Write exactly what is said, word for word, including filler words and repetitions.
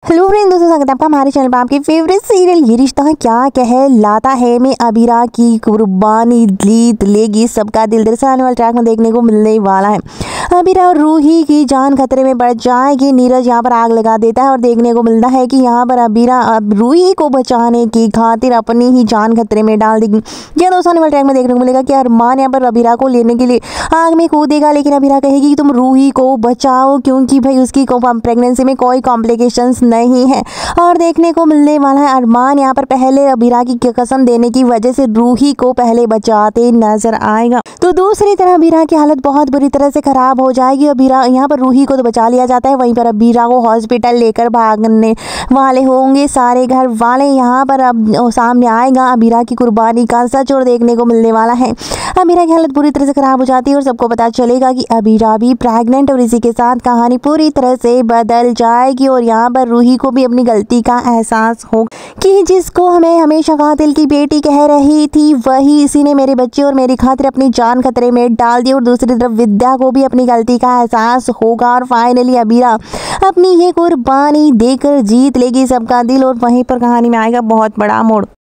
Hello friend, दोस्तों स्वागत है आपका हमारे चैनल पर। आपके फेवरेट सीरियल ये रिश्ता क्या कहलाता है में अबीरा की कुर्बानी जीत लेगी सबका दिल। दरअसल आने वाले ट्रैक में देखने को मिलने वाला है अबीरा और रूही की जान खतरे में पड़ जाएगी। नीरज यहाँ पर आग लगा देता है और देखने को मिलता है कि यहाँ पर अबीरा अब रूही को बचाने की खातिर अपनी ही जान खतरे में डाल देगी। यह दोस्तों आने वाले ट्रैक में देखने को मिलेगा कि अरमान यहाँ पर अबीरा को लेने के लिए आग में कूदेगा, लेकिन अबीरा कहेगी कि तुम रूही को बचाओ क्योंकि भाई उसकी प्रेगनेंसी में कोई कॉम्प्लिकेशंस नहीं है। और देखने को मिलने वाला है अरमान यहाँ पर पहले अबीरा की कसम देने की वजह से रूही को पहले बचाते नजर आएगा। तो दूसरी तरह अबीरा की हालत बहुत बुरी तरह से खराब हो जाएगी। अबीरा यहाँ पर रूही को तो बचा लिया जाता है, वहीं पर अबीरा को हॉस्पिटल लेकर भागने वाले होंगे सारे घर वाले। यहाँ पर अब सामने आएगा अबीरा की कुर्बानी का सच और देखने को मिलने वाला है अबीरा की हालत पूरी तरह से खराब हो जाती है और सबको पता चलेगा कि अबीरा भी प्रेग्नेंट और इसी के साथ कहानी पूरी तरह से बदल जाएगी। और यहाँ पर रूही को भी अपनी गलती का एहसास हो कि जिसको हमें हमेशा कातिल की बेटी कह रही थी वही इसी ने मेरे बच्चे और मेरी खातिर अपनी जान खतरे में डाल दी। और दूसरी तरफ विद्या को भी अपनी गलती का एहसास होगा और फाइनली अबीरा अपनी ये कुर्बानी देकर जीत लेगी सबका दिल। और वहीं पर कहानी में आएगा बहुत बड़ा मोड़।